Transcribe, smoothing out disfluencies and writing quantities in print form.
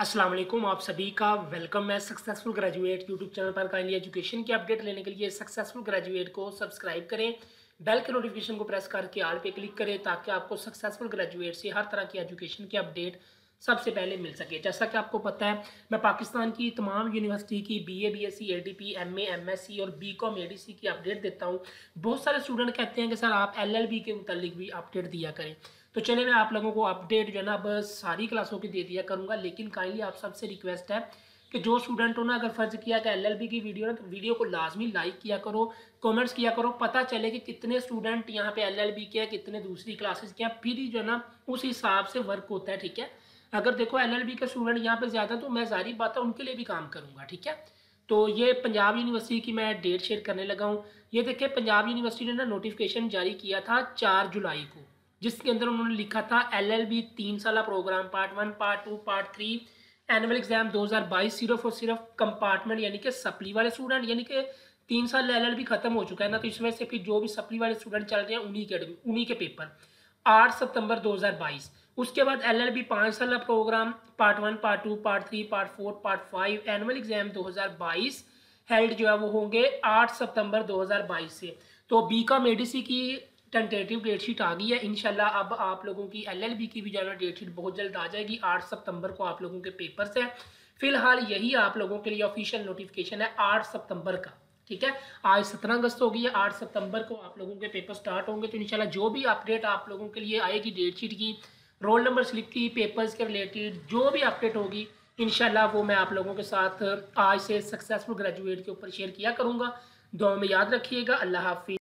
अस्सलाम वालेकुम, आप सभी का वेलकम है सक्सेसफुल ग्रेजुएट यूट्यूब चैनल पर। काइंडली एजुकेशन की अपडेट लेने के लिए सक्सेसफुल ग्रेजुएट को सब्सक्राइब करें, बेल के नोटिफिकेशन को प्रेस करके ऑल पे क्लिक करें ताकि आपको सक्सेसफुल ग्रेजुएट से हर तरह की एजुकेशन की अपडेट सबसे पहले मिल सके। जैसा कि आपको पता है, मैं पाकिस्तान की तमाम यूनिवर्सिटी की BA, BSc, ADP, MA, MSc और बीकॉम, एडीसी की अपडेट देता हूँ। बहुत सारे स्टूडेंट कहते हैं कि सर आप एलएलबी के मुतालिक भी अपडेट दिया करें, तो चलिए मैं आप लोगों को अपडेट जो है ना बस सारी क्लासों की दे दिया करूँगा। लेकिन काइंडली आप सबसे रिक्वेस्ट है कि जो स्टूडेंट हो ना, अगर फ़र्ज़ किया कि एलएलबी की वीडियो ना, तो वीडियो को लाजमी लाइक किया करो, कमेंट्स किया करो, पता चले कि कितने स्टूडेंट यहाँ पे एलएलबी के हैं, कितने दूसरी क्लासेस के हैं, फिर ही जो है ना उस हिसाब से वर्क होता है। ठीक है, अगर देखो एलएलबी के स्टूडेंट यहाँ पे ज़्यादा, तो मैं ज़ाहिर बात है उनके लिए भी काम करूँगा। ठीक है, तो ये पंजाब यूनिवर्सिटी की मैं डेट शेयर करने लगा हूँ। ये देखिए, पंजाब यूनिवर्सिटी ने ना नोटिफिकेशन जारी किया था 4 जुलाई को, जिसके अंदर उन्होंने लिखा था एलएलबी 3 साला program part 1, part 2, part 3 annual exam 2022 सिर्फ और सिर्फ कंपार्टमेंट यानी कि सप्ली वाले स्टूडेंट, यानी कि 3 साल एलएलबी खत्म हो चुका है ना, तो इस वजह से फिर जो भी सप्ली वाले स्टूडेंट चल रहे हैं उन्हीं के पेपर 8 सितंबर 2022। उसके बाद एलएलबी 5 साल program part 1, part 2, part 3, part 4, part 5 annual exam 2022 held जो है वो होंगे 8 सितंबर 2022 से। तो बीकॉम एडीसी की टेंटेटिव डेट शीट आ गई है। इंशाल्लाह अब आप लोगों की एलएलबी की भी जो है डेट शीट बहुत जल्द आ जाएगी। 8 सितंबर को आप लोगों के पेपर्स हैं। फिलहाल यही आप लोगों के लिए ऑफिशियल नोटिफिकेशन है 8 सितंबर का। ठीक है, आज 17 अगस्त हो गई है, 8 सितंबर को आप लोगों के पेपर स्टार्ट होंगे। तो इंशाल्लाह जो भी अपडेट आप लोगों के लिए आएगी डेट शीट की, रोल नंबर स्लिप की, पेपर्स के रिलेटेड जो भी अपडेट होगी, इंशाल्लाह वो मैं आप लोगों के साथ आज से सक्सेसफुल ग्रेजुएट के ऊपर शेयर किया करूँगा। दुआ में याद रखिएगा। अल्लाह हाफिज़।